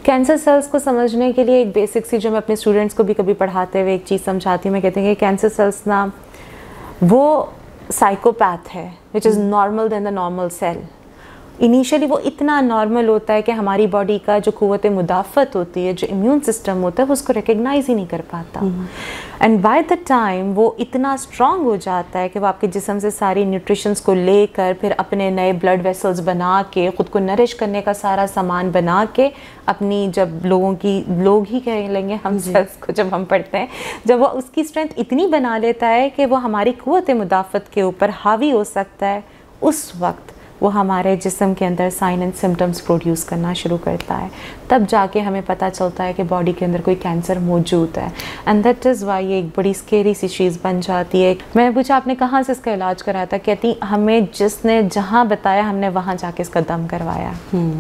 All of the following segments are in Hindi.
कैंसर सेल्स को समझने के लिए एक बेसिक सी जो मैं अपने स्टूडेंट्स को भी कभी पढ़ाते हुए एक चीज़ समझाती हूँ, मैं कहती हूँ कि कैंसर सेल्स ना वो साइकोपैथ है which is normal than the normal cell. Initially वो इतना नॉर्मल होता है कि हमारी बॉडी का जो क़ुव्वत मुदाफ़त होती है, जो इम्यून सिस्टम होता है, वो उसको रिकग्नाइज़ ही नहीं कर पाता। एंड बाय द टाइम वो इतना स्ट्रॉन्ग हो जाता है कि वो आपके जिस्म से सारी न्यूट्रिशंस को लेकर फिर अपने नए ब्लड वेसल्स बना के ख़ुद को नरिश करने का सारा सामान बना के अपनी, जब लोग ही कह लेंगे हम सेल्स को, जब हम पढ़ते हैं, जब वो उसकी स्ट्रेंथ इतनी बना लेता है कि वो हमारी क़ुव्वत मुदाफ़त के ऊपर हावी हो सकता है, उस वक्त वो हमारे जिस्म के अंदर साइन एंड सिम्टम्स प्रोड्यूस करना शुरू करता है। तब जाके हमें पता चलता है कि बॉडी के अंदर कोई कैंसर मौजूद है। एंड दैट इज़ वाई ये एक बड़ी स्केरी सी चीज़ बन जाती है। मैंने पूछा आपने कहाँ से इसका इलाज कराया था, कहती हमें जिसने जहाँ बताया हमने वहाँ जाके इसका दम करवाया।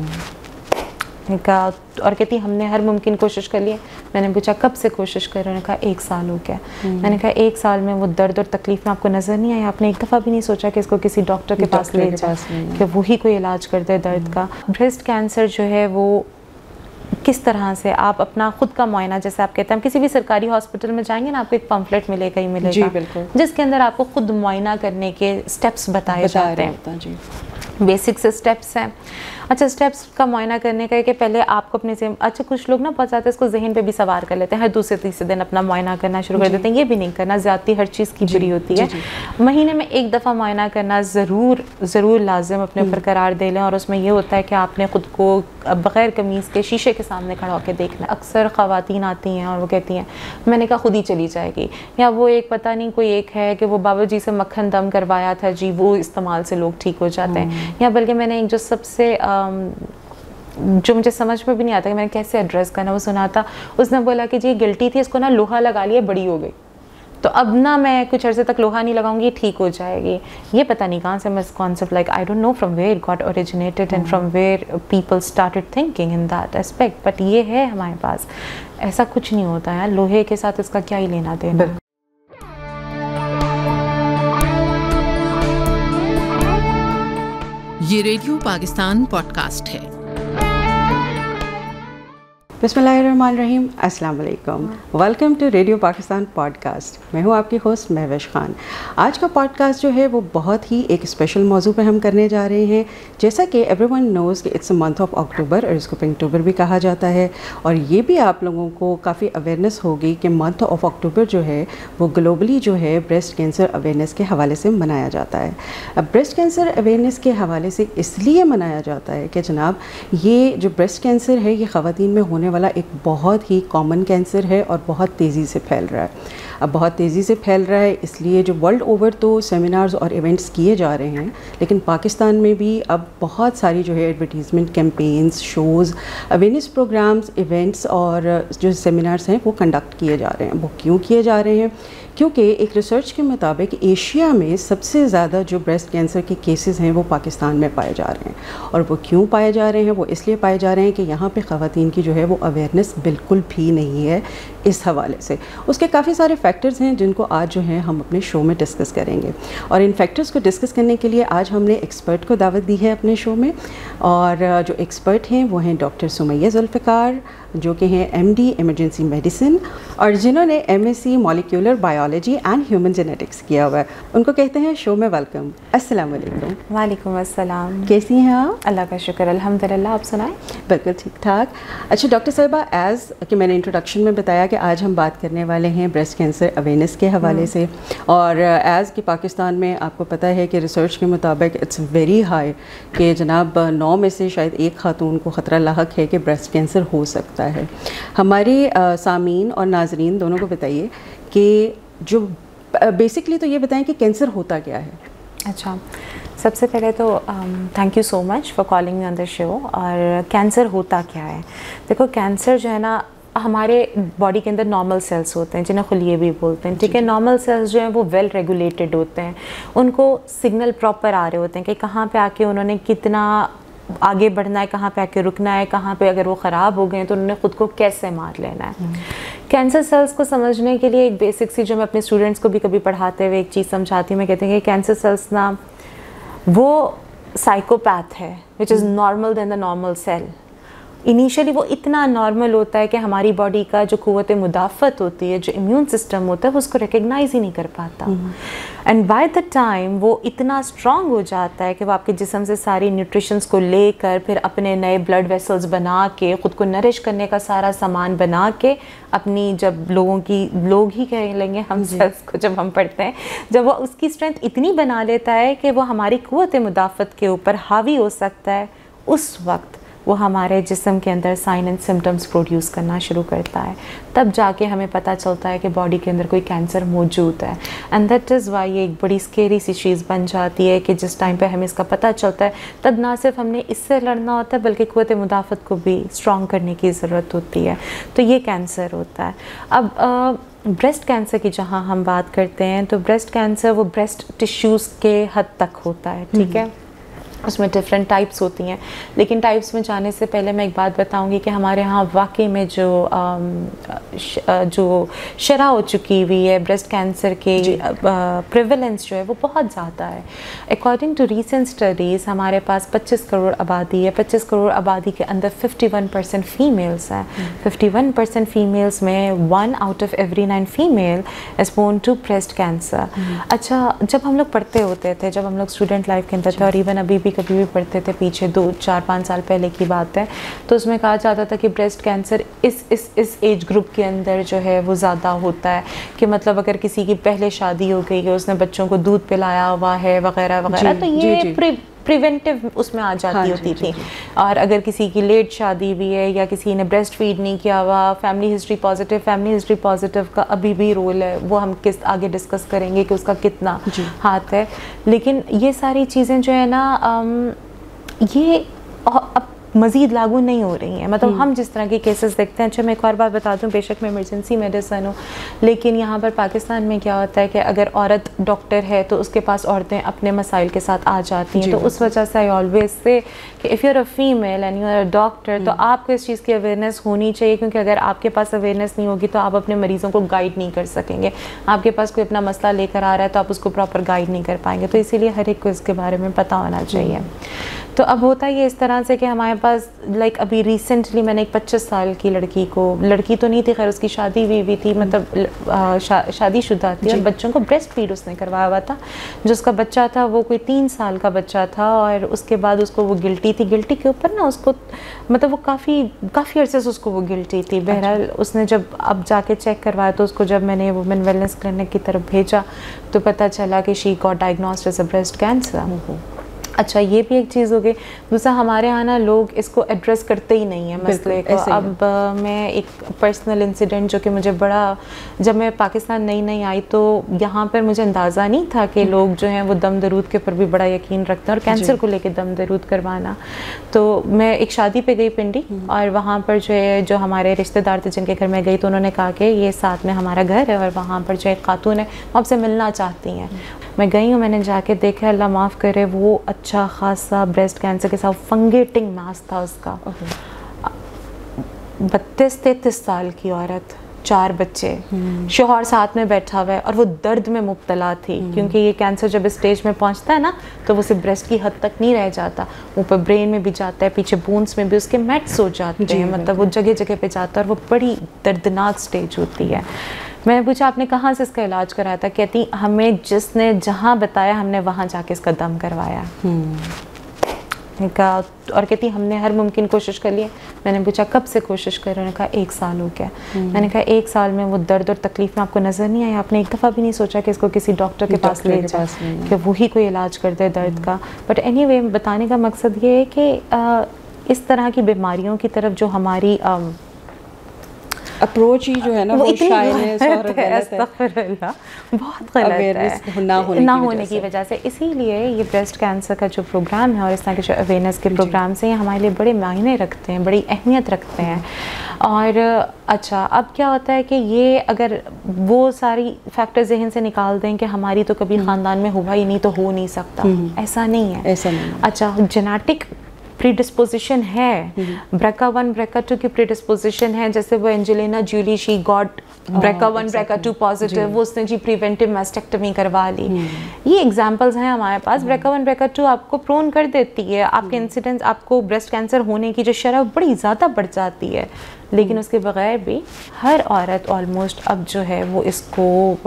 कहा, और कहती हमने हर मुमकिन कोशिश कर ली। मैंने पूछा कब से कोशिश कर रहे? उन्होंने कहा 1 साल हो गया। मैंने कहा 1 साल में वो दर्द और तकलीफ में आपको नज़र नहीं आया? आपने एक दफ़ा भी नहीं सोचा कि इसको किसी डॉक्टर के पास ले जाए कि वही कोई इलाज कर दे दर्द का? ब्रेस्ट कैंसर जो है वो किस तरह से आप अपना खुद का मुआयना, जैसे आप कहते हैं, हम किसी भी सरकारी हॉस्पिटल में जाएंगे ना, आपको एक पम्फलेट मिलेगा ही मिलेगा, जी बिल्कुल, जिसके अंदर आपको खुद मुआयना करने के स्टेप्स बताए जाते हैं। जी, बेसिक से स्टेप्स हैं। अच्छा, स्टेप्स का मुआयना करने का है कि पहले आपको अपने से, अच्छा कुछ लोग ना बहुत ज़्यादा इसको जहन पे भी सवार कर लेते हैं, हर दूसरे तीसरे दिन अपना मुआयना करना शुरू कर देते हैं। ये भी नहीं करना, ज़्यादती हर चीज़ की बुरी होती है। महीने में 1 दफ़ा मुआयना करना ज़रूर लाजिम अपने ऊपर करार दे लें। और उसमें ये होता है कि आपने ख़ुद को बग़ैर कमीज़ के शीशे के सामने खड़ा होकर देखना। अक्सर ख़वातीन आती हैं और वो कहती हैं मैंने कहा खुद ही चली जाएगी, या वो एक पता नहीं कोई एक है कि वो बाबा जी से मक्खन दम करवाया था जी, वो इस्तेमाल से लोग ठीक हो जाते हैं। या बल्कि मैंने एक जो सबसे जो मुझे समझ में भी नहीं आता कि मैंने कैसे एड्रेस करना, वो सुना था, उसने बोला कि जी गिल्टी थी, इसको ना लोहा लगा लिया, बड़ी हो गई, तो अब ना मैं कुछ अर्से तक लोहा नहीं लगाऊंगी, ठीक हो जाएगी। ये पता नहीं कहाँ से miss concept, like I don't know from where it got originated and from where people started thinking in that aspect. But ये है हमारे पास, ऐसा कुछ नहीं होता है, लोहे के साथ इसका क्या ही लेना देना। ये रेडियो पाकिस्तान पॉडकास्ट है। बिस्मिल्लाहिर्रहमानिर्रहीम, अस्सलाम वालेकुम, welcome to radio Pakistan podcast. मैं हूँ आपकी होस्ट महविश खान। आज का पॉडकास्ट जो है वो बहुत ही एक स्पेशल मौजू पे हम करने जा रहे हैं। जैसा कि एवरीवन नोज़ कि it's a month of October, और इसको पिंकटूबर भी कहा जाता है। और ये भी आप लोगों को काफ़ी अवेयरनेस होगी कि मंथ ऑफ अक्टूबर जो है वो ग्लोबली जो है ब्रेस्ट कैंसर अवेयरनेस के हवाले से मनाया जाता है। अब ब्रेस्ट कैंसर अवेयरनेस के हवाले से इसलिए मनाया जाता है कि जनाब ये जो ब्रेस्ट कैंसर है ये ख़वातीन में होने वाला एक बहुत ही कॉमन कैंसर है और बहुत तेज़ी से फैल रहा है। अब बहुत तेज़ी से फैल रहा है, इसलिए जो वर्ल्ड ओवर तो सेमिनार्स और इवेंट्स किए जा रहे हैं, लेकिन पाकिस्तान में भी अब बहुत सारी जो है advertisement campaigns, shows, awareness programs, events और जो सेमिनार्स हैं वो कंडक्ट किए जा रहे हैं। वो क्यों किए जा रहे हैं? क्योंकि एक रिसर्च के मुताबिक एशिया में सबसे ज़्यादा जो ब्रेस्ट कैंसर के केसेस हैं वो पाकिस्तान में पाए जा रहे हैं। और वो क्यों पाए जा रहे हैं? वो इसलिए पाए जा रहे हैं कि यहाँ पे ख़वातीन की जो है वो अवेयरनेस बिल्कुल भी नहीं है इस हवाले से। उसके काफ़ी सारे फैक्टर्स हैं जिनको आज जो है हम अपने शो में डिस्कस करेंगे। और इन फैक्टर्स को डिस्कस करने के लिए आज हमने एक्सपर्ट को दावत दी है अपने शो में। और जो एक्सपर्ट हैं वो हैं डॉक्टर सुमैया ज़ुल्फ़िकार, जो कि हैं MD इमरजेंसी मेडिसिन, और जिन्होंने MSc molecular biology and human genetics किया हुआ है। उनको कहते हैं शो में वेलकम। अस्सलाम वालेकुम। वालेकुम अस्सलाम। कैसी हैं आप? अल्लाह का शुक्र, अल्हम्दुलिल्लाह। आप सुनाएं? बिल्कुल ठीक ठाक। अच्छा डॉक्टर साहिबा, एज़ कि मैंने इंट्रोडक्शन में बताया कि आज हम बात करने वाले हैं ब्रेस्ट कैंसर अवेयरनेस के हवाले से। और एज़ कि पाकिस्तान में आपको पता है कि रिसर्च के मुताबिक इट्स वेरी हाई कि जनाब 9 में से शायद 1 खातून को ख़तरा लाहक है कि ब्रेस्ट कैंसर हो सकता है। हमारे सामीन और नाजरीन दोनों को बताइए कि जो बेसिकली तो ये बताएं कि कैंसर होता क्या है। अच्छा, सबसे पहले तो thank you so much for calling me on the show. और कैंसर होता क्या है? देखो, कैंसर जो है ना, हमारे बॉडी के अंदर नॉर्मल सेल्स होते हैं जिन्हें खुलिए भी बोलते हैं, ठीक है। नॉर्मल सेल्स जो हैं वो वेल रेगुलेटेड होते हैं, उनको सिग्नल प्रॉपर आ रहे होते हैं कि कहाँ पे आके उन्होंने कितना आगे बढ़ना है, कहाँ पे आके रुकना है, कहाँ पे अगर वो ख़राब हो गए तो उन्होंने ख़ुद को कैसे मार लेना है। कैंसर सेल्स को समझने के लिए एक बेसिक सी जो मैं अपने स्टूडेंट्स को भी कभी पढ़ाते हुए एक चीज़ समझाती हूँ, मैं कहती हूँ कि कैंसर सेल्स ना वो साइकोपैथ है which is normal than the normal cell. Initially वो इतना नॉर्मल होता है कि हमारी बॉडी का जो क़ुव्वत मुदाफ़त होती है, जो इम्यून सिस्टम होता है, वो उसको रिकग्नाइज़ ही नहीं कर पाता। एंड बाय द टाइम वो इतना स्ट्रॉन्ग हो जाता है कि वो आपके जिस्म से सारी न्यूट्रिशंस को लेकर फिर अपने नए ब्लड वेसल्स बना के, ख़ुद को नरिश करने का सारा सामान बना के, अपनी जब लोग ही कह लेंगे हम सेल्स को, जब हम पढ़ते हैं, जब वो उसकी स्ट्रेंथ इतनी बना लेता है कि वो हमारी क़ुव्वत मुदाफ़त के ऊपर हावी हो सकता है, उस वक्त वो हमारे जिस्म के अंदर साइन एंड सिम्टम्स प्रोड्यूस करना शुरू करता है। तब जाके हमें पता चलता है कि बॉडी के अंदर कोई कैंसर मौजूद है। एंड दैट इज़ वाई ये एक बड़ी स्केरी सी चीज़ बन जाती है कि जिस टाइम पे हमें इसका पता चलता है, तब ना सिर्फ हमने इससे लड़ना होता है बल्कि क़ुव्वत मुदाफ़त को भी स्ट्रॉन्ग करने की ज़रूरत होती है। तो ये कैंसर होता है। अब ब्रेस्ट कैंसर की जहाँ हम बात करते हैं, तो ब्रेस्ट कैंसर वो ब्रेस्ट टिश्यूज़ के हद तक होता है, ठीक है। उसमें डिफरेंट टाइप्स होती हैं, लेकिन टाइप्स में जाने से पहले मैं एक बात बताऊंगी कि हमारे यहाँ वाकई में जो शरह हो चुकी हुई है ब्रेस्ट कैंसर के प्रिवेलेंस जो है वो बहुत ज़्यादा है। अकॉर्डिंग टू रीसेंट स्टडीज़ हमारे पास 25 करोड़ आबादी है। 25 करोड़ आबादी के अंदर 51% फीमेल्स हैं। 51% फीमेल्स में 1 out of every 9 female is born to breast cancer. अच्छा, जब हम लोग पढ़ते होते थे, जब हम लोग स्टूडेंट लाइफ के अंदर थे, और इवन अभी कभी भी पढ़ते थे, पीछे 2-4-5 साल पहले की बात है, तो उसमें कहा जाता था कि ब्रेस्ट कैंसर इस एज ग्रुप के अंदर जो है वो ज़्यादा होता है, कि मतलब अगर किसी की पहले शादी हो गई है, उसने बच्चों को दूध पिलाया हुआ है वगैरह वगैरह, तो ये प्रिवेंटिव उसमें आ जाती होती थी। और अगर किसी की लेट शादी भी है या किसी ने ब्रेस्ट फीड नहीं किया हुआ, फैमिली हिस्ट्री पॉजिटिव का अभी भी रोल है, वो हम आगे डिस्कस करेंगे कि उसका कितना हाथ है। लेकिन ये सारी चीज़ें जो है ना, ये अब मज़ीद लागू नहीं हो रही हैं। मतलब हम जिस तरह के केसेस देखते हैं, अच्छा मैं एक और बात बता दूं, बेशक मैं इमरजेंसी मेडिसिन हूँ, लेकिन यहाँ पर पाकिस्तान में क्या होता है कि अगर औरत डॉक्टर है तो उसके पास औरतें अपने मसाइल के साथ आ जाती हैं। तो उस वजह से आई ऑलवेज से कि if you are a female and you are a doctor, तो आपको इस चीज़ की अवेयरनेस होनी चाहिए, क्योंकि अगर आपके पास अवेयरनेस नहीं होगी तो आप अपने मरीज़ों को गाइड नहीं कर सकेंगे। आपके पास कोई अपना मसला लेकर आ रहा है तो आप उसको प्रॉपर गाइड नहीं कर पाएंगे। तो इसीलिए हर एक को इसके बारे में पता होना चाहिए। तो अब होता है ये इस तरह से कि हमारे पास अभी रिसेंटली मैंने एक 25 साल की लड़की तो नहीं थी, खैर उसकी शादी हुई थी, मतलब शादीशुदा थी, और बच्चों को ब्रेस्ट फीड उसने करवाया हुआ था। जो उसका बच्चा था वो कोई 3 साल का बच्चा था, और उसके बाद उसको वो गिल्टी के ऊपर ना उसको, मतलब वो काफ़ी अरसे से उसको वो गिल्टी थी। बहरहाल उसने जब अब जाके चेक करवाया, तो उसको जब मैंने वुमेन वेलनेस क्लिनिक की तरफ भेजा तो पता चला कि she got diagnosed as a breast cancer. अच्छा, ये भी एक चीज़ हो गई। दूसरा, हमारे यहाँ ना लोग इसको एड्रेस करते ही नहीं है मसले को। अब मैं एक पर्सनल इंसिडेंट जो कि मुझे बड़ा, जब मैं पाकिस्तान नई आई तो यहाँ पर मुझे अंदाज़ा नहीं था कि लोग जो हैं वो दम दरूद के ऊपर भी बड़ा यकीन रखते हैं, और कैंसर को लेके दम दरूद करवाना। तो मैं एक शादी पे गई पिंडी, और वहाँ पर जो हमारे रिश्तेदार थे जिनके घर में गई, तो उन्होंने कहा कि ये साथ में हमारा घर है और वहाँ पर जो एक खातून है वो आपसे मिलना चाहती हैं। मैं गई हूँ, मैंने जाके देखा, अल्लाह माफ़ करे, वो अच्छा खासा ब्रेस्ट कैंसर के साथ फंगेटिंग मास था उसका। 32-33 साल की औरत, 4 बच्चे, शौहर साथ में बैठा हुआ है, और वो दर्द में मुब्तला थी, क्योंकि ये कैंसर जब इस स्टेज में पहुंचता है ना, तो वो सिर्फ ब्रेस्ट की हद तक नहीं रह जाता, ऊपर ब्रेन में भी जाता है, पीछे बोन्स में भी उसके मेट्स हो जाते हैं, मतलब वो जगह जगह पे जाता है, और वो बड़ी दर्दनाक स्टेज होती है। मैंने पूछा आपने कहाँ से इसका इलाज कराया था? कहती हमें जिसने जहाँ बताया हमने वहाँ जाके इसका दम करवाया। कहा, और कहती हमने हर मुमकिन कोशिश कर ली। मैंने पूछा कब से कोशिश कर रहे? उन्होंने कहा 1 साल हो गया। मैंने कहा 1 साल में वो दर्द और तकलीफ में आपको नज़र नहीं आया? आपने एक दफ़ा भी नहीं सोचा कि इसको किसी डॉक्टर के पास ले जाए कि वही कोई इलाज कर दे दर्द का? बट एनीवे, बताने का मकसद ये है कि इस तरह की बीमारियों की तरफ जो हमारी अप्रोच ही जो है ना, वो शायनेस और गलत है, बहुत गलत है ना होने की वजह से। इसीलिए ये ब्रेस्ट कैंसर का जो प्रोग्राम है और इस तरह के जो अवेयरनेस के प्रोग्राम से, ये हमारे लिए बड़े मायने रखते हैं, बड़ी अहमियत रखते हैं। और अच्छा, अब क्या होता है कि ये अगर वो सारी फैक्टर जहन से निकाल दें कि हमारी तो कभी ख़ानदान में हुआ ही नहीं तो हो नहीं सकता, ऐसा नहीं है। ऐसा नहीं। अच्छा, जेनेटिक प्रीडिस्पोजिशन है, BRCA1 BRCA2 की प्रीडिस्पोजिशन है, जैसे वो Angelina Jolie, she got BRCA1 BRCA2 positive, वो उसने जी प्रिवेंटिव मैस्टेक्टमी करवा ली। ये एग्जांपल्स हैं हमारे पास। BRCA1 BRCA2 आपको प्रोन कर देती है, आपके इंसिडेंस, आपको ब्रेस्ट कैंसर होने की जो शरह बड़ी ज़्यादा बढ़ जाती है, लेकिन उसके बगैर भी हर औरत ऑलमोस्ट अब जो है वो इसको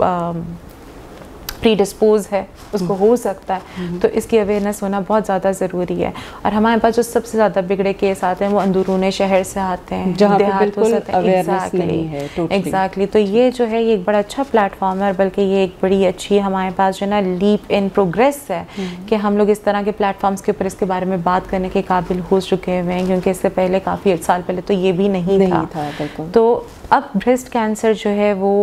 प्रीडिस्पोज है, उसको हो सकता है। तो इसकी अवेयरनेस होना बहुत ज़्यादा ज़रूरी है। और हमारे पास जो सबसे ज़्यादा बिगड़े केस आते हैं वो अंदरूनी शहर से आते हैं, जहाँ पे बिल्कुल अवेयरनेस नहीं है। एग्जैक्टली। तो ये जो है ये एक बड़ा अच्छा प्लेटफॉर्म है, और बल्कि ये एक बड़ी अच्छी हमारे पास जो है ना लीप इन प्रोग्रेस है कि हम लोग इस तरह के प्लेटफॉर्म्स के ऊपर इसके बारे में बात करने के काबिल हो चुके हुए हैं, क्योंकि इससे पहले काफ़ी साल पहले तो ये भी नहीं था। तो अब ब्रेस्ट कैंसर जो है वो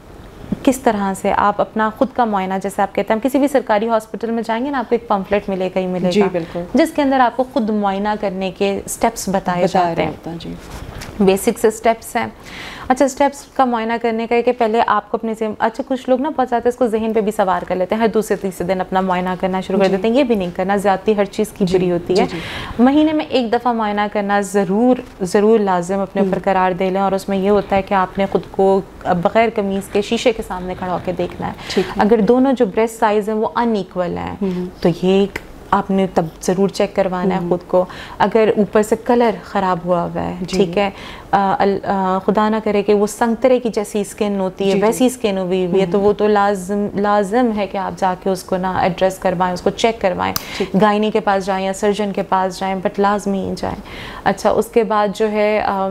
किस तरह से आप अपना खुद का मुआयना, जैसे आप कहते हैं, हम किसी भी सरकारी हॉस्पिटल में जाएंगे ना, आपको एक पम्फलेट मिलेगा ही मिलेगा, जी बिल्कुल, जिसके अंदर आपको खुद मुआयना करने के स्टेप्स बताए जाते हैं। जी, बेसिक से स्टेप्स हैं। अच्छा, स्टेप्स का मुआयना करने का है कि पहले आपको अपने से, अच्छा कुछ लोग ना बहुत ज़्यादा इसको जहन पे भी सवार कर लेते हैं, हर दूसरे तीसरे दिन अपना मुआयना करना शुरू कर देते हैं। ये भी नहीं करना, ज़्यादती हर चीज़ की बुरी होती है। महीने में एक दफ़ा मुआयना करना ज़रूर लाजिम अपने ऊपर करार दे लें, और उसमें ये होता है कि आपने ख़ुद को बग़ैर कमीज़ के शीशे के सामने खड़ा होकर देखना है। अगर दोनों जो ब्रेस्ट साइज़ हैं वो अनइक्वल हैं तो ये आपने तब ज़रूर चेक करवाना है ख़ुद को। अगर ऊपर से कलर ख़राब हुआ हुआ है, ठीक है, खुदा ना करे कि वो संतरे की जैसी स्किन होती है वैसी स्किन हुई हुई है, तो वो तो लाजिम है कि आप जाके उसको ना एड्रेस करवाएं, उसको चेक करवाएं, गायनी के पास जाएं या सर्जन के पास जाएं, बट लाजमी ही जाएं। अच्छा, उसके बाद जो है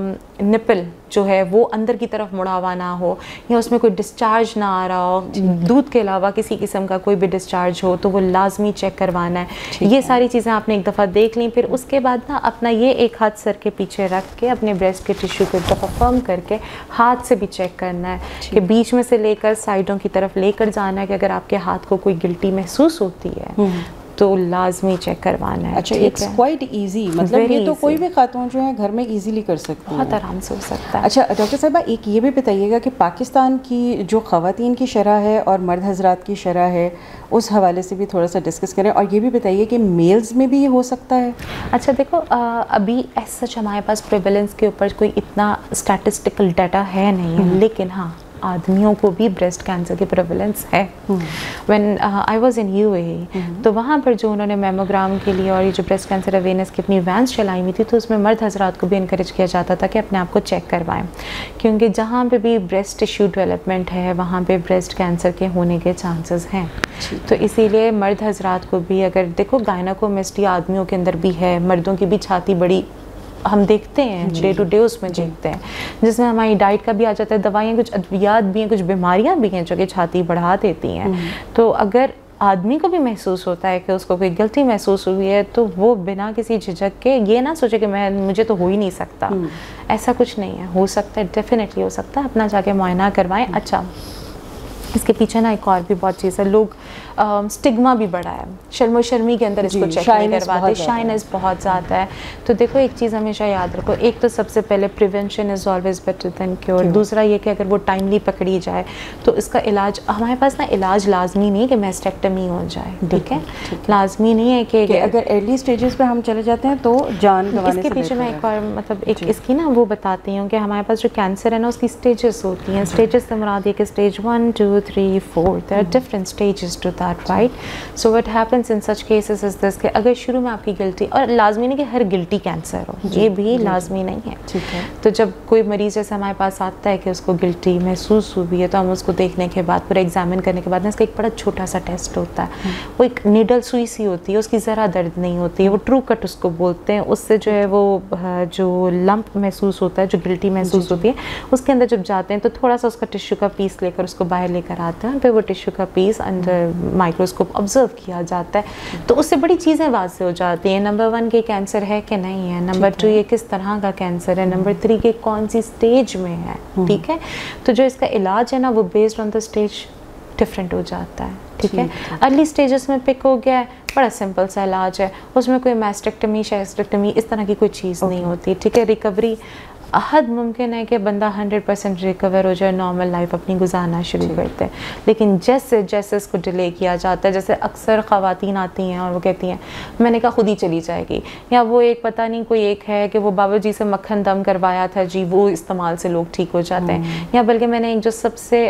निपल जो है वो अंदर की तरफ मुड़ा हुआ ना हो, या उसमें कोई डिस्चार्ज ना आ रहा हो, दूध के अलावा किसी किस्म का कोई भी डिस्चार्ज हो, तो वो लाजमी चेक करवाना है। ये सारी चीज़ें आपने एक दफ़ा देख ली, फिर उसके बाद ना अपना ये एक हाथ सर के पीछे रख के अपने ब्रेस्ट के टिश्यू को एक दफ़ा फर्म करके हाथ से भी चेक करना है कि बीच में से लेकर साइडों की तरफ लेकर जाना है कि अगर आपके हाथ को कोई गिल्टी महसूस होती है तो लाजमी चेक करवाना है। अच्छा, इट्स क्वाइट इजी, मतलब ये तो कोई भी खातून जो है घर में इजीली कर सकती है, बहुत आराम से हो सकता है। अच्छा डॉक्टर साहिबा, एक ये भी बताइएगा कि पाकिस्तान की जो ख़वातीन की शरह है और मर्द हजरात की शरह है, उस हवाले से भी थोड़ा सा डिस्कस करें, और ये भी बताइए कि मेल्स में भी ये हो सकता है। अच्छा देखो, अभी एज सच हमारे पास प्रेवलेंस के ऊपर कोई इतना स्टैटिस्टिकल डाटा है नहीं, लेकिन हाँ आदमियों को भी ब्रेस्ट कैंसर की प्रेवलेंस है। When I was in UAE, तो वहाँ पर जो उन्होंने मेमोग्राम के लिए और ये जो ब्रेस्ट कैंसर अवेयरनेस की अपनी वैन्स चलाई हुई थी, तो उसमें मर्द हजरात को भी इनकरेज किया जाता था कि अपने आप को चेक करवाएं, क्योंकि जहाँ पे भी ब्रेस्ट टिश्यू डेवलपमेंट है वहाँ पे ब्रेस्ट कैंसर के होने के चांसेस हैं। तो इसीलिए मर्द हजरात को भी, अगर देखो गायनेकोमेस्टी आदमियों के अंदर भी है, मर्दों की भी छाती बड़ी हम देखते हैं, डे टू डे उसमें देखते हैं, जिसमें हमारी डाइट का भी आ जाता है, दवाइयाँ, कुछ अद्वियात भी हैं, कुछ बीमारियाँ भी हैं जो कि छाती बढ़ा देती हैं। तो अगर आदमी को भी महसूस होता है कि उसको कोई गलती महसूस हुई है, तो वो बिना किसी झिझक के ये ना सोचे कि मुझे तो हो ही नहीं सकता, ऐसा कुछ नहीं है, हो सकता है, डेफिनेटली हो सकता है, अपना जाके मुआयना करवाएं। अच्छा, इसके पीछे ना एक और भी बहुत चीज़ है, लोग स्टिग्मा भी बड़ा है, शर्मो शर्मी के अंदर इसको चेक नहीं करवाते, शाइनेस बहुत ज़्यादा है। तो देखो एक चीज़ हमेशा याद रखो, एक तो सबसे पहले prevention is always better than cure. दूसरा ये कि अगर वो टाइमली पकड़ी जाए तो इसका इलाज, हमारे पास ना इलाज लाजमी नहीं है कि मैस्टेक्टमी हो जाए, ठीक है, लाजमी नहीं है कि अगर अर्ली स्टेजेस पे हम चले जाते हैं तो जान गंवाने से। इसके पीछे मैं एक और मतलब एक इसकी ना वो बताती हूँ कि हमारे पास जो कैंसर है ना उसकी स्टेजेस होती हैं। स्टेजेस से मुराद ये कि stage 1, 2, 3, 4, there are different stages too right. So what happens in such cases is this कि अगर शुरू में आपकी गिल्टी, और लाजमी नहीं कि हर गिल्टी कैंसर हो, ये भी लाजमी नहीं है, ठीक है। तो जब कोई मरीज जैसे हमारे पास आता है कि उसको गिल्टी महसूस हुई है, तो हम उसको देखने के बाद, पूरा एग्जामिन करने के बाद ना इसका एक बड़ा छोटा सा टेस्ट होता है, वो एक नीडल सुई सी होती है, उसकी ज़रा दर्द नहीं होती है, वो ट्रू कट उसको बोलते हैं। उससे जो है वो जो लंप महसूस होता है, जो गिल्टी महसूस होती है, उसके अंदर जब जाते हैं तो थोड़ा सा उसका टिश्यू का पीस लेकर उसको बाहर लेकर आते हैं, फिर वो टिश्यू का पीस अंडर माइक्रोस्कोप ऑब्जर्व किया जाता है, तो उससे बड़ी चीज़ें वाज़े हो जाती हैं। नंबर 1 के कैंसर है कि नहीं है, नंबर 2 ये किस तरह का कैंसर है, नंबर 3 के कौन सी स्टेज में है, ठीक है। तो जो इसका इलाज है ना वो based on the stage different हो जाता है, ठीक है। अर्ली स्टेजेस में पिक हो गया है, बड़ा सिंपल सा इलाज है, उसमें कोई मैस्टेक्टमी, शेस्टेक्टमी इस तरह की कोई चीज़ नहीं होती, ठीक है। रिकवरी हद मुमकिन है कि बंदा 100% रिकवर हो जाए, नॉर्मल लाइफ अपनी गुजारना शुरू करते हैं। लेकिन जैसे जैसे इसको डिले किया जाता है, जैसे अक्सर ख़वातीन आती हैं और वो कहती हैं मैंने कहा खुद ही चली जाएगी, या वो एक पता नहीं कोई एक है कि वो बाबा जी से मक्खन दम करवाया था जी, वो इस्तेमाल से लोग ठीक हो जाते हैं। या बल्कि मैंने एक जो सबसे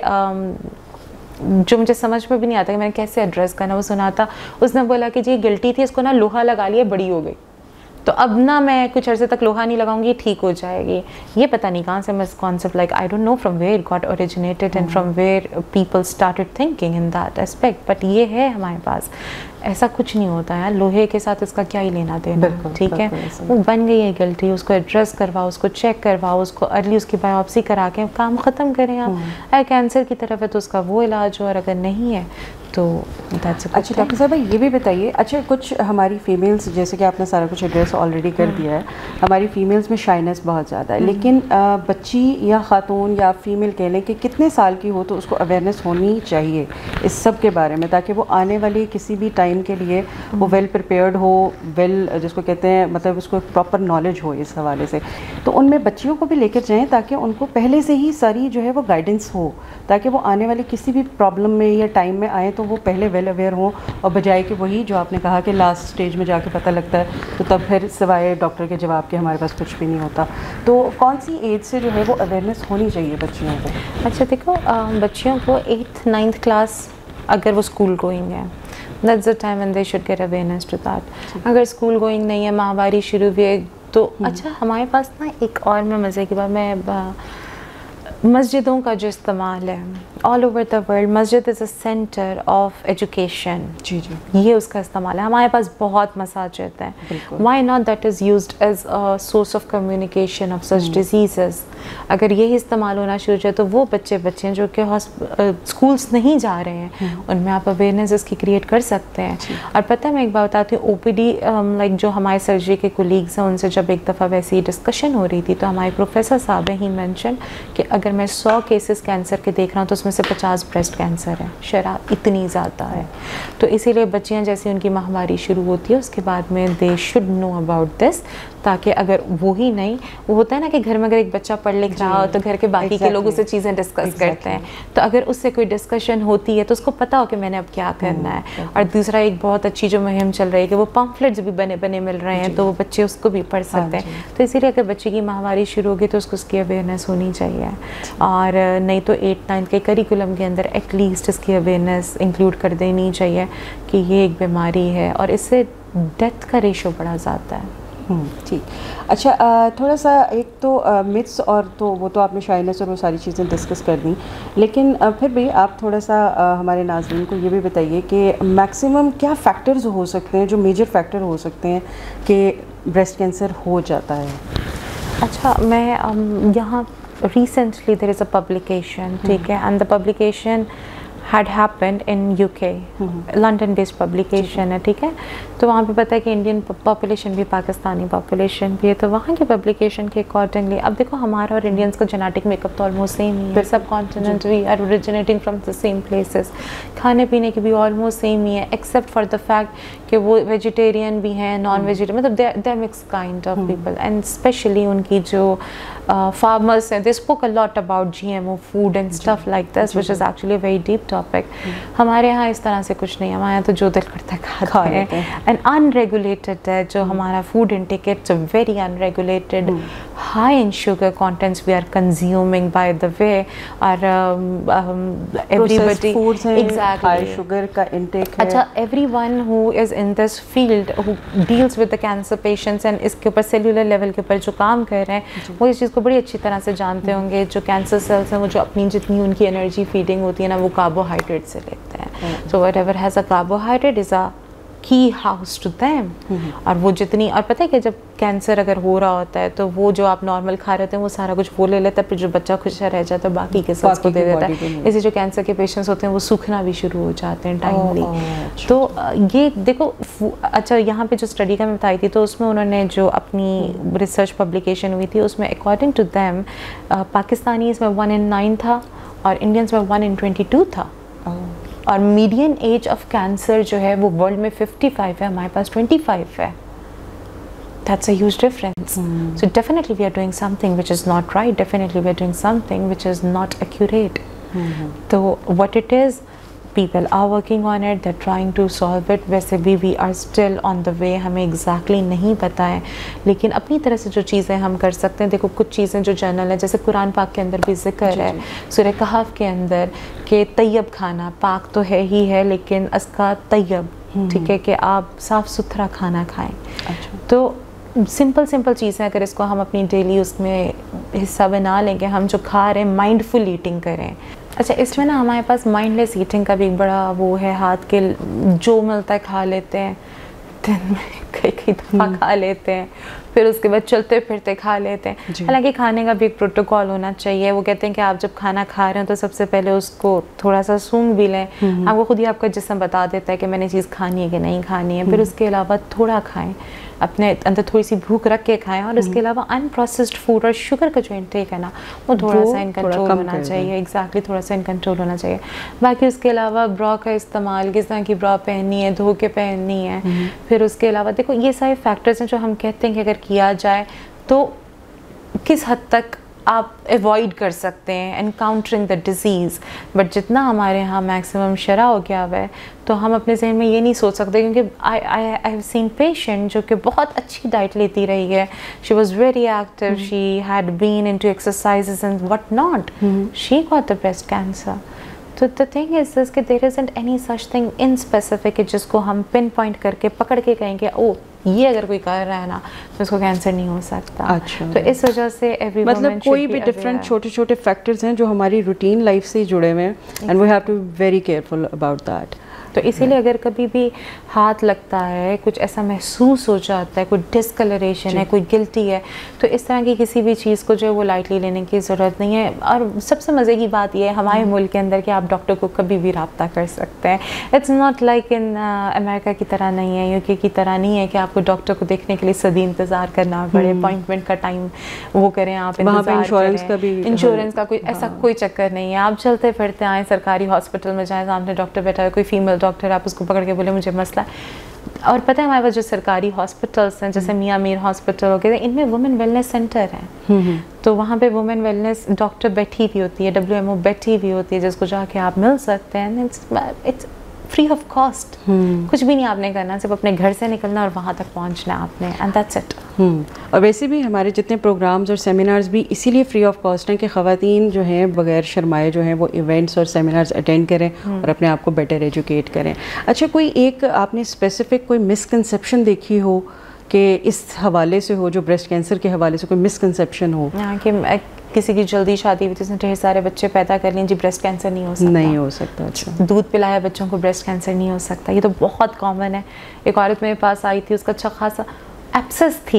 जो मुझे समझ में भी नहीं आता कि मैंने कैसे एड्रेस करना, वो सुना था, उसने बोला कि जी गिल्टी थी, इसको ना लोहा लगा लिया, बड़ी हो गई, तो अब ना मैं कुछ अर्से तक लोहा नहीं लगाऊंगी, ठीक हो जाएगी। ये पता नहीं कहाँ से miss concept, like I don't know from where got originated and from where people started thinking in that aspect, but ये है हमारे पास, ऐसा कुछ नहीं होता है, लोहे के साथ इसका क्या ही लेना देना, ठीक है। वो बन गई है गिल्टी, उसको एड्रेस करवाओ, उसको चेक करवाओ, उसको अर्ली उसकी बायोप्सी करा के काम ख़त्म करें आप। अगर कैंसर की तरफ है तो उसका वो इलाज हो, और अगर नहीं है तो अच्छा डॉक्टर साहब ये भी बताइए, अच्छा कुछ हमारी फीमेल्स, जैसे कि आपने सारा कुछ एड्रेस ऑलरेडी कर दिया है, हमारी फीमेल्स में शाइनेस बहुत ज़्यादा है, लेकिन बच्ची या ख़ातून या फीमेल कह लें कि कितने साल की हो तो उसको अवेयरनेस होनी चाहिए इस सब के बारे में, ताकि वो आने वाली किसी भी टाइम के लिए वो वेल प्रिपेयर्ड हो, वेल जिसको कहते हैं मतलब उसको प्रॉपर नॉलेज हो इस हवाले से। तो उनमें बच्चियों को भी लेकर जाएँ ताकि उनको पहले से ही सारी जो है वो गाइडेंस हो, ताकि वो आने वाली किसी भी प्रॉब्लम में या टाइम में आए तो वो पहले वेल अवेयर हों, और बजाय कि वही जो आपने कहा कि लास्ट स्टेज में जाके पता लगता है तो तब फिर सिवाय डॉक्टर के जवाब के हमारे पास कुछ भी नहीं होता। तो कौन सी एज से जो है वो अवेयरनेस होनी चाहिए बच्चियों को? अच्छा देखो, बच्चियों को 8th 9th क्लास अगर वो स्कूल गोइंग है, that's the time when they should get awareness to that. अगर स्कूल गोइंग नहीं है, माहवारी शुरू भी है, तो अच्छा हमारे पास ना एक और मैं मज़े की बात, मैं मस्जिदों का जो इस्तेमाल है ऑल ओवर द वर्ल्ड, मस्जिद is a centre of education, जी जी, ये उसका इस्तेमाल है। हमारे पास बहुत मसाजिद हैं, why not that is used as a source of communication of such disease. अगर यही इस्तेमाल होना शुरू हो जाए तो वो बच्चे हैं जो कि स्कूल्स नहीं जा रहे हैं, उनमें आप अवेयरनेस इसकी क्रिएट कर सकते हैं। और पता है मैं एक बात बताती हूँ, OPD लाइक जो हमारे सर्जरी के कोलीग्स हैं उनसे जब एक दफ़ा वैसी डिस्कशन हो रही थी तो हमारे प्रोफेसर साहब ही मेंशन कि अगर मैं 100 केसेस कैंसर के देख रहा हूँ तो उसमें से 50 ब्रेस्ट कैंसर है, शराब इतनी ज़्यादा है। तो इसीलिए बच्चियाँ जैसे उनकी माहवारी शुरू होती है उसके बाद में they should know about this, ताकि अगर वो ही नहीं, वो होता है ना कि घर में अगर एक बच्चा पढ़ लिख रहा हो तो घर के बाकी के लोग उससे चीज़ें डिस्कस करते हैं, तो अगर उससे कोई डिस्कशन होती है तो उसको पता हो कि मैंने अब क्या करना है। और दूसरा एक बहुत अच्छी जो मुहिम चल रही है कि वो पम्फलेट्स भी बने बने मिल रहे हैं, तो वो बच्चे उसको भी पढ़ सकते हैं। तो इसीलिए अगर बच्चे की माहवारी शुरू होगी तो उसको उसकी अवेयरनेस होनी चाहिए, और नहीं तो 8th 9th के करिकुलम के अंदर एटलीस्ट इसकी अवेयरनेस इंक्लूड कर देनी चाहिए कि ये एक बीमारी है और इससे डेथ का रेशो बढ़ा जाता है। ठीक। अच्छा थोड़ा सा एक तो मिथ्स और तो वो तो आपने शाइनेस और वो सारी चीज़ें डिस्कस कर दी, लेकिन फिर भी आप थोड़ा सा हमारे नाज़रीन को ये भी बताइए कि मैक्सिमम क्या फैक्टर्स हो सकते हैं, जो मेजर फैक्टर हो सकते हैं कि ब्रेस्ट कैंसर हो जाता है? अच्छा मैं यहाँ recently there is a publication, ठीक है, and the publication had happened in UK, London based publication है, ठीक है। तो वहाँ पे पता है कि इंडियन पॉपुलेशन भी पाकिस्तानी पॉपुलेशन भी है, तो वहाँ की पब्लिकेशन के अकॉर्डिंगली अब देखो हमारा और इंडियंस का जेनेटिक मेकअप तो ऑलमोस्ट सेम ही है, subcontinent we are originating from the same places, खाने पीने की भी ऑलमोस्ट सेम ही है, एक्सेप्ट फॉर द फैक्ट कि वो वेजिटेरियन भी हैं, नॉन वेजिटेरियन, मतलब they are mix kind of people, and specially उनकी जो farmers हैं, they spoke a lot about GMO food and stuff like this, which is actually a very deep topic. हमारे यहाँ इस तरह से कुछ नहीं है, हमारे यहाँ तो जो दिल करता है खाते हैं, and unregulated है जो हमारा food intake, it's a very unregulated, high in sugar contents we are consuming by the way, और everybody foods हैं, exactly high sugar का intake है। अच्छा everyone who is in this field who deals with the cancer patients and इसके ऊपर cellular level के ऊपर जो काम कर रहे हैं वो इस चीज़ को बड़ी अच्छी तरह से जानते होंगे। जो कैंसर सेल्स हैं वो जो अपनी जितनी उनकी एनर्जी फीडिंग होती है ना वो कार्बोहाइड्रेट से लेते हैं, so whatever has a carbohydrate is a key house to them. और वो जितनी, और पता है कि जब कैंसर अगर हो रहा होता है तो वो जो आप नॉर्मल खा रहे थे वो सारा कुछ वो ले लेता है, फिर जो बच्चा खुश रह जाता है बाकी के सेल्स को दे देता है, इसलिए जो कैंसर के पेशेंट्स होते हैं वो सूखना भी शुरू हो जाते हैं टाइमली। तो ये देखो अच्छा यहाँ पे जो स्टडी का मैं बताई थी तो उसमें उन्होंने जो अपनी रिसर्च पब्लिकेशन हुई थी उसमें अकॉर्डिंग टू दैम पाकिस्तानीज़ में 1 in 9 था और इंडियंस में 1 in 22 था, और मीडियन एज ऑफ कैंसर जो है वो वर्ल्ड में 55 है, हमारे पास 25 है। that's a huge difference. So definitely we are doing something which is not right, definitely we are doing something which is not accurate. So what it is, people are working on it, they're trying to solve it. वैसे भी we are still on the way, हमें exactly नहीं पता है, लेकिन अपनी तरह से जो चीज़ें हम कर सकते हैं, देखो कुछ चीज़ें जो जर्नल है, जैसे कुरान पाक के अंदर भी जिक्र है सूरह कहफ के अंदर कि तैयब खाना, पाक तो है ही है लेकिन उसका तैयब, ठीक है, कि आप साफ़ सुथरा खाना खाएं। तो सिंपल चीज़ें अगर इसको हम अपनी डेली उसमें हिस्सा बना लें कि हम जो खा रहे हैं माइंडफुल ईटिंग करें। अच्छा, इसमें ना हमारे पास माइंडलेस ईटिंग का भी एक बड़ा वो है, हाथ के जो मिलता है खा लेते हैं, दिन में कई दफ़ा खा लेते हैं, फिर उसके बाद चलते फिरते खा लेते हैं। हालांकि खाने का भी एक प्रोटोकॉल होना चाहिए। वो कहते हैं कि आप जब खाना खा रहे हो तो सबसे पहले उसको थोड़ा सा सूंघ भी लें, आपको खुद ही आपका जिस्म बता देता है कि मैंने चीज़ खानी है कि नहीं खानी है। फिर उसके अलावा थोड़ा खाएं, अपने अंदर थोड़ी सी भूख रख के खाएं, और उसके अलावा अनप्रोसेस्ड फूड और शुगर का जो इंटेक है ना, वो थोड़ा सा इन कंट्रोल होना चाहिए। एग्जैक्टली, थोड़ा सा इन कंट्रोल होना चाहिए। बाकी उसके अलावा ब्रा का इस्तेमाल, किस तरह की ब्रा पहननी है, धो के पहननी है। फिर उसके अलावा देखो ये सारे फैक्टर्स हैं जो हम कहते हैं कि अगर किया जाए तो किस हद तक आप अवॉइड कर सकते हैं एनकाउंटरिंग द डिज़ीज़। बट जितना हमारे यहाँ मैक्सिमम शरा हो गया हुआ है, तो हम अपने जहन में ये नहीं सोच सकते, क्योंकि आई हैव सीन पेशेंट जो कि बहुत अच्छी डाइट लेती रही है, she was very active, she had been into exercises and what not, she got the breast cancer. तो द थिंग इज दिस कि there isn't any such thing in specific जिसको हम पिन पॉइंट करके पकड़ के कहेंगे ओ ये अगर कोई कर रहा है ना तो उसको कैंसर नहीं हो सकता। अच्छा, तो इस वजह से एवरी मतलब कोई भी डिफरेंट छोटे छोटे फैक्टर्स हैं जो हमारी रूटीन लाइफ से जुड़े हुए हैं, and we have to be very careful about that. तो इसीलिए अगर कभी भी हाथ लगता है, कुछ ऐसा महसूस हो जाता है, कोई डिस्कलरेशन है, कोई गिल्टी है, तो इस तरह की किसी भी चीज़ को जो है वो लाइटली लेने की ज़रूरत नहीं है। और सबसे मज़े की बात यह है हमारे मुल्क के अंदर कि आप डॉक्टर को कभी भी रब्ता कर सकते हैं। It's not like in America की तरह नहीं है, यूके की तरह नहीं है कि आपको डॉक्टर को देखने के लिए सदी इंतज़ार करना पड़े, अपॉइंटमेंट का टाइम वो करें, आप इंश्योरेंस का कोई ऐसा कोई चक्कर नहीं है। आप चलते फिरते आएँ, सरकारी हॉस्पिटल में जाएँ, सामने डॉक्टर बैठा है, कोई फीमेल डॉक्टर, आप उसको पकड़ के बोले मुझे मसला है। और पता है हमारे पास जो सरकारी हॉस्पिटल्स हैं, जैसे मियाँ मीर हॉस्पिटल हो गए, इनमें वुमेन वेलनेस सेंटर है। तो वहाँ पे वुमेन वेलनेस डॉक्टर बैठी हुई होती है, WMO बैठी हुई होती है, जिसको जाके आप मिल सकते हैं। इट्स फ्री ऑफ कॉस्ट, कुछ भी नहीं आपने करना, सिर्फ अपने घर से निकलना और वहाँ तक पहुँचना आपने, एंड दैट्स इट। और वैसे भी हमारे जितने प्रोग्राम्स और सेमिनार्स भी इसीलिए फ्री ऑफ कॉस्ट हैं कि ख़वातीन जो हैं बगैर शर्माए जो हैं वो इवेंट्स और सेमिनार्स अटेंड करें और अपने आप को बेटर एजुकेट करें। अच्छा, कोई एक आपने स्पेसिफिक कोई मिसकंसेप्शन देखी हो कि इस हवाले से हो, जो ब्रेस्ट कैंसर के हवाले से कोई मिसकंसेप्शन हो? कि किसी की जल्दी शादी हुई, जिसने ढेर सारे बच्चे पैदा कर लिए, जी ब्रेस्ट कैंसर नहीं हो सकता। नहीं हो सकता। अच्छा, दूध पिलाया बच्चों को ब्रेस्ट कैंसर नहीं हो सकता, ये तो बहुत कॉमन है। एक औरत मेरे पास आई थी, उसका अच्छा खासा एब्सेस थी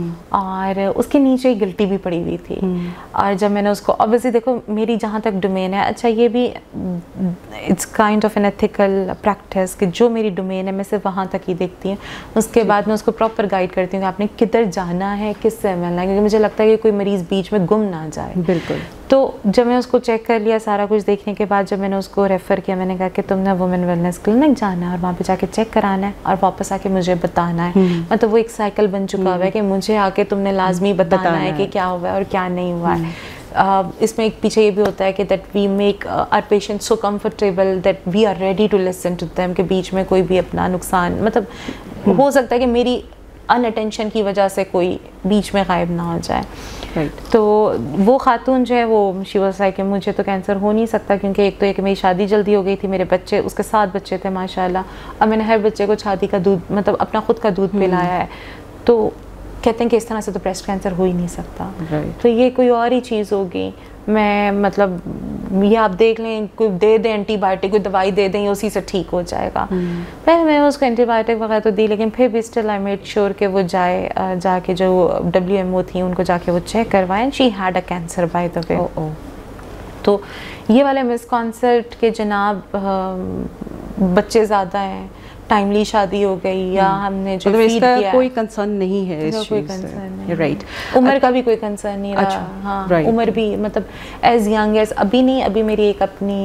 और उसके नीचे ही गिल्टी भी पड़ी हुई थी। और जब मैंने उसको, ऑब्वियसली देखो मेरी जहाँ तक डोमेन है, अच्छा ये भी it's kind of an ethical practice कि जो मेरी डोमेन है मैं सिर्फ वहाँ तक ही देखती हूँ, उसके बाद मैं उसको प्रॉपर गाइड करती हूँ कि आपने किधर जाना है, किससे मिलना है, क्योंकि मुझे लगता है कि कोई मरीज़ बीच में गुम ना जाए। बिल्कुल। तो जब मैं उसको चेक कर लिया, सारा कुछ देखने के बाद जब मैंने उसको रेफ़र किया, मैंने कहा कि तुमने वुमेन वेलनेस क्लिनिक जाना है और वहाँ पे जाके चेक कराना है और वापस आके मुझे बताना है। मतलब वो एक साइकिल बन चुका हुआ है कि मुझे आके तुमने लाजमी बताना है कि क्या हुआ है और क्या नहीं हुआ है। इसमें एक पीछे ये भी होता है कि that we make our patient so comfortable that we are ready to listen to them, के बीच में कोई भी अपना नुकसान, मतलब हो सकता है कि मेरी अनअटेंशन की वजह से कोई बीच में गायब ना हो जाए। तो वो खातून जो है वो शी वाज लाइक कि मुझे तो कैंसर हो नहीं सकता, क्योंकि एक तो एक मेरी शादी जल्दी हो गई थी, मेरे बच्चे, उसके 7 बच्चे थे माशाल्लाह, और मैंने हर बच्चे को शादी का दूध, मतलब अपना खुद का दूध पिलाया है। तो कहते हैं कि इस तरह से तो ब्रेस्ट कैंसर हो ही नहीं सकता। तो ये कोई और ही चीज़ होगी। मैं मतलब ये आप देख लें, कोई दे दें एंटीबायोटिक, कोई दवाई दे दें, उसी से ठीक हो जाएगा। पहले मैंने उसको एंटीबायोटिक वगैरह तो दी, लेकिन फिर भी स्टिल आई मेड श्योर कि वो जाके जो WMO थी उनको जाके वो चेक करवाएं। She had a cancer by the way. तो ये वाले मिसकॉन्सेप्ट के जनाब बच्चे ज़्यादा हैं, टाइमली शादी हो गई या हमने जो मतलब फीड इसका किया कोई कंसर्न नहीं है इस कोई चीज़ कंसर्न से, नहीं, राइट। उम्र का भी कोई कंसर्न नहीं रहा। अच्छा, हाँ, right. उम्र भी मतलब एज यंग एज अभी नहीं, अभी मेरी एक अपनी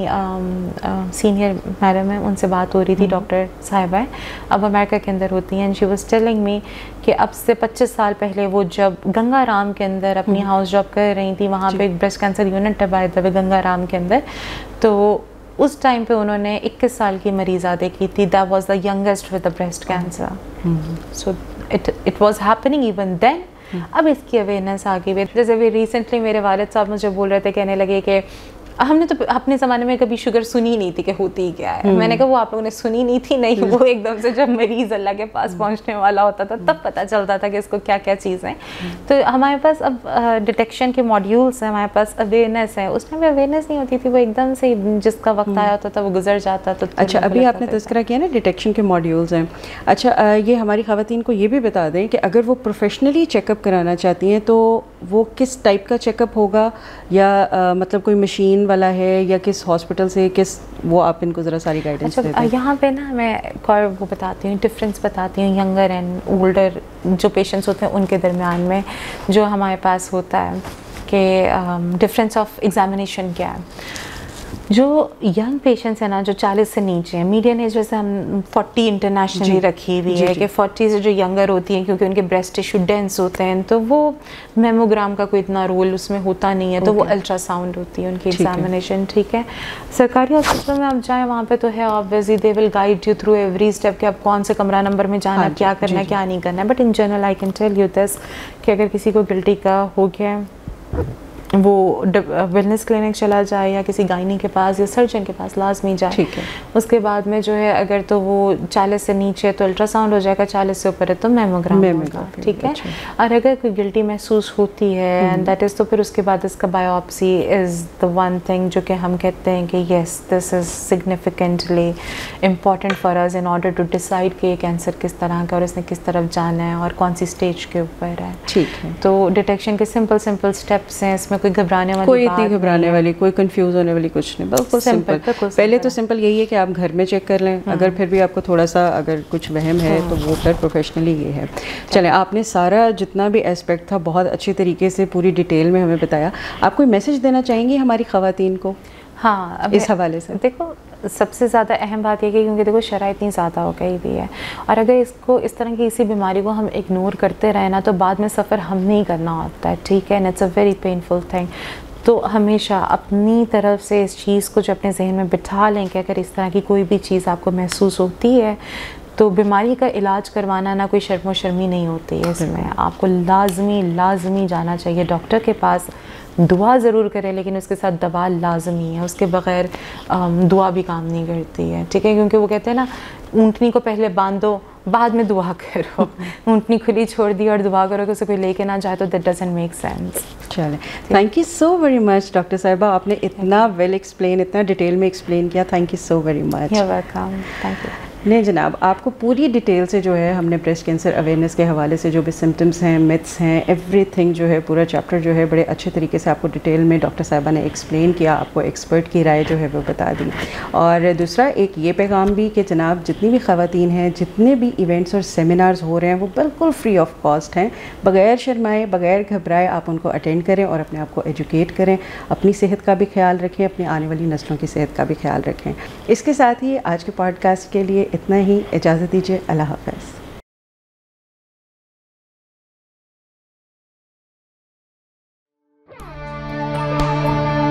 सीनियर मैडम है, उनसे बात हो रही थी, डॉक्टर साहिबा है, अब अमेरिका के अंदर होती हैं, and she was telling me कि अब से 25 साल पहले वो जब गंगाराम के अंदर अपनी हाउस जॉब कर रही थी, वहाँ पे एक ब्रेस्ट कैंसर यूनिट है बाय द वे गंगाराम के अंदर, तो उस टाइम पे उन्होंने 21 साल की मरीज़ा देखी थी, that was the youngest with the breast cancer. So it was happening even then. अब इसकी अवेयरनेस आ गई है। जैसे अभी रिसेंटली मेरे वालिद साहब मुझे बोल रहे थे, कहने लगे कि हमने तो अपने ज़माने में कभी शुगर सुनी नहीं थी कि होती क्या है। मैंने कहा वो आप लोगों ने सुनी नहीं थी, नहीं, वो एकदम से जब मरीज़ अल्लाह के पास पहुंचने वाला होता था तब पता चलता था कि इसको क्या क्या चीज़ें हैं। तो हमारे पास अब डिटेक्शन के मॉड्यूल्स हैं, हमारे पास अवेयरनेस है, उसमें भी अवेयरनेस नहीं होती थी, वो एकदम से जिसका वक्त आया होता था वो गुजर जाता था। अच्छा, अभी आपने तज़किरा किया ना डिटेक्शन के मॉड्यूल्स हैं, अच्छा ये हमारी ख़वातीन को ये भी बता दें कि अगर वो प्रोफेशनली चेकअप कराना चाहती हैं तो वो किस टाइप का चेकअप होगा, या मतलब कोई मशीन वाला है या किस हॉस्पिटल से, किस, वो आप इनको ज़रा सारी गाइडेंस दें। अच्छा, यहाँ पे ना मैं एक और वो बताती हूँ, डिफरेंस बताती हूँ यंगर एंड ओल्डर जो पेशेंट्स होते हैं उनके दरमियान में जो हमारे पास होता है कि डिफरेंस ऑफ एग्जामिनेशन क्या है। जो यंग पेशेंट्स हैं ना, जो 40 से नीचे हैं, मीडियन एज जैसे हम 40 इंटरनेशनली रखी हुई है कि 40 से जो यंगर होती हैं क्योंकि उनके ब्रेस्ट टिश्यू डेंस होते हैं, तो वो मेमोग्राम का कोई इतना रोल उसमें होता नहीं है, तो वो अल्ट्रासाउंड होती है उनकी एग्जामिनेशन, ठीक है। सरकारी हॉस्पिटल में आप जाएँ वहाँ पे तो है obviously they will guide you through every step कि आप कौन से कमरा नंबर में जाना, क्या करना है, क्या नहीं करना है। But in general I can tell you this कि अगर किसी को गिल्टी का हो गया, वो वेलनेस क्लिनिक चला जाए या किसी गायनी के पास या सर्जन के पास लाजमी जाए, ठीक है। उसके बाद में जो है अगर तो वो 40 से नीचे तो अल्ट्रासाउंड हो जाएगा, 40 से ऊपर है तो मेमोग्राम होगा, ठीक है। और अगर कोई गिल्टी महसूस होती है एंड दैट इज़, तो फिर उसके बाद इसका biopsy is the one thing जो कि हम कहते हैं कि yes this is significantly important for us in order to decide कि ये कैंसर किस तरह का और इसने किस तरफ जाना है और कौन सी स्टेज के ऊपर है, ठीक है। तो डिटेक्शन के सिंपल स्टेप्स हैं, इसमें कोई घबराने वाली कोई इतनी घबराने वाली, कोई कंफ्यूज होने वाली कुछ नहीं, बिल्कुल सिंपल। पहले तो सिंपल यही है कि आप घर में चेक कर लें, अगर फिर भी आपको थोड़ा सा अगर कुछ वहम है तो वो फिर प्रोफेशनली ये है। चलें, आपने सारा जितना भी एस्पेक्ट था बहुत अच्छी तरीके से पूरी डिटेल में हमें बताया। आप कोई मैसेज देना चाहेंगी हमारी ख़वातीन को? हाँ, इस हवाले से देखो सबसे ज़्यादा अहम बात यह कि क्योंकि देखो शरह इतनी ज़्यादा हो गई हुई है और अगर इसको इस तरह की किसी बीमारी को हम इग्नोर करते रहें ना तो बाद में सफ़र हमने ही करना होता है, ठीक है। And it's a very painful thing. तो हमेशा अपनी तरफ से इस चीज़ को जो अपने जहन में बिठा लें कि अगर इस तरह की कोई भी चीज़ आपको महसूस होती है तो बीमारी का इलाज करवाना ना कोई शर्मो शर्मी नहीं होती है, इसमें आपको लाजमी जाना चाहिए डॉक्टर के पास। दुआ ज़रूर करें लेकिन उसके साथ दवा लाजमी है, उसके बग़ैर दुआ भी काम नहीं करती है, ठीक है। क्योंकि वो कहते हैं ना, ऊँटनी को पहले बांधो बाद में दुआ करो। ऊँटनी खुली छोड़ दी और दुआ करो कि उसे कोई लेके ना जाए तो दैट डजंट मेक सेंस। चलें, thank you so very much doctor साहिबा, आपने इतना वेल एक्सप्लेन, इतना डिटेल में एक्सप्लेन किया, thank you so very much. You welcome, thank you. नहीं जनाब, आपको पूरी डिटेल से जो है हमने ब्रेस्ट कैंसर अवेयरनेस के हवाले से जो भी सिम्टम्स हैं, मिथ्स हैं, एवरीथिंग जो है पूरा चैप्टर जो है बड़े अच्छे तरीके से आपको डिटेल में डॉक्टर साहिबा ने एक्सप्लेन किया, आपको एक्सपर्ट की राय जो है वो बता दी। और दूसरा एक ये पैगाम भी कि जनाब जितनी भी ख़वातीन हैं, जितने भी इवेंट्स और सेमिनार्स हो रहे हैं वो बिल्कुल फ्री ऑफ कॉस्ट हैं, बग़ैर शर्माए बग़ैर घबराए आप उनको अटेंड करें और अपने आप को एजुकेट करें, अपनी सेहत का भी ख्याल रखें, अपनी आने वाली नस्लों की सेहत का भी ख्याल रखें। इसके साथ ही आज के पॉडकास्ट के लिए इतना ही, इजाज़त दीजिए, अल्लाह हाफ़िज़।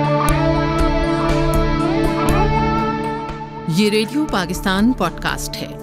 ये रेडियो पाकिस्तान पॉडकास्ट है।